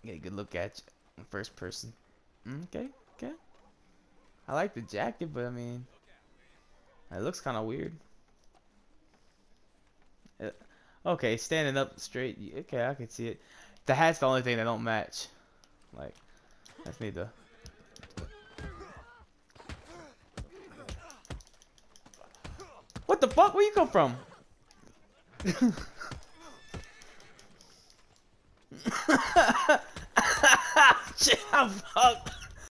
Get a good look at you in first person. Okay, okay. I like the jacket, but I mean, it looks kind of weird. Uh, Okay, standing up straight. Okay, I can see it. The hat's the only thing that don't match. Like, that's need to. What the fuck? Where you come from? Shit, I'm fucked.